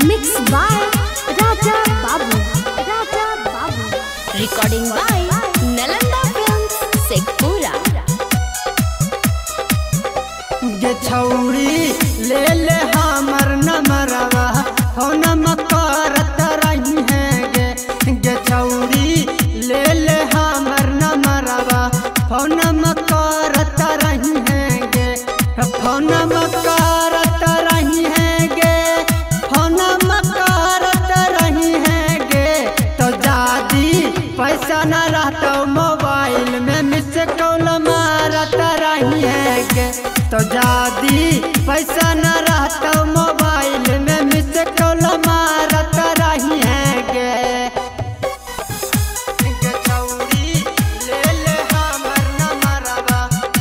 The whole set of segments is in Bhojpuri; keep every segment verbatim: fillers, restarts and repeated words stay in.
Mix by Raja Babu Raja Babu recording by Nalanda films Sheikhpura. गे छौरी ले ले हमर नमरवा हो नम करत रही है गे गे छौरी ले ले हमर नमरवा हो नम करत रही है गे हो नम करत रही है गे हो नम करत रही है गे तो जादी पैसा न रहता मोबाइल में मिस कॉल मारत रही है गे तो जादी पैसा न रहता मोबाइल में मिस कॉल मारत रही है गे गे छौरी ले ले हमर नमरवा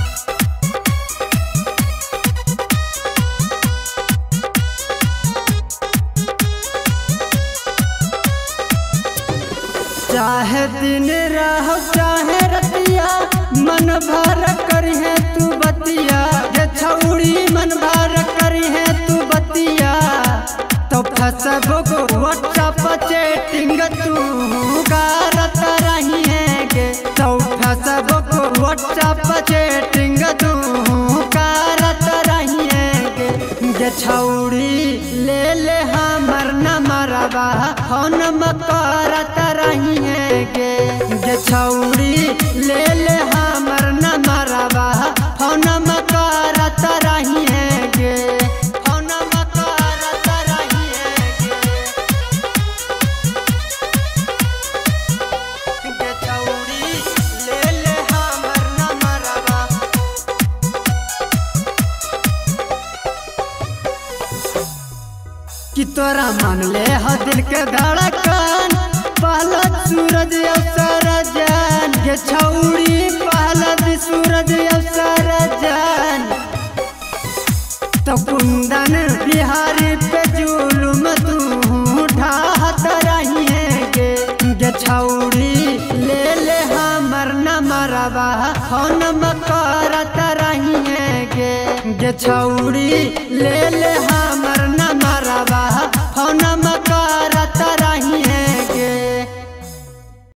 चाहे दिन रहो चाहे रतिया मन भर करी है तू बतिया गे छौरी मन भर करी है तू बतिया तो फेसबुक व्हाट्सएप चैटिंग तू करत रही है गे तो फेसबुक व्हाट्सएप चैटिंग तू करत रही है गे गे छौरी ले ले हमर नमरवा फोन में करत रही है गे गे छौरी ले ले हमर नमरवा फोन में करत रही है गे फोन में करत रही है गे गे छौरी ले ले हमर नमरवा कि तोरा मान ले हो दिल के धड़कन पहला सूरज अवसर जान गे छौरी पहला सूरज अवसर जान तो कुंदन बिहारी पे जुलुम तू ढाहत रही है गे गे छौरी ले ले हमर नमरवा फोन में करत रही है गे गे छौरी ले ले हमर नमरवा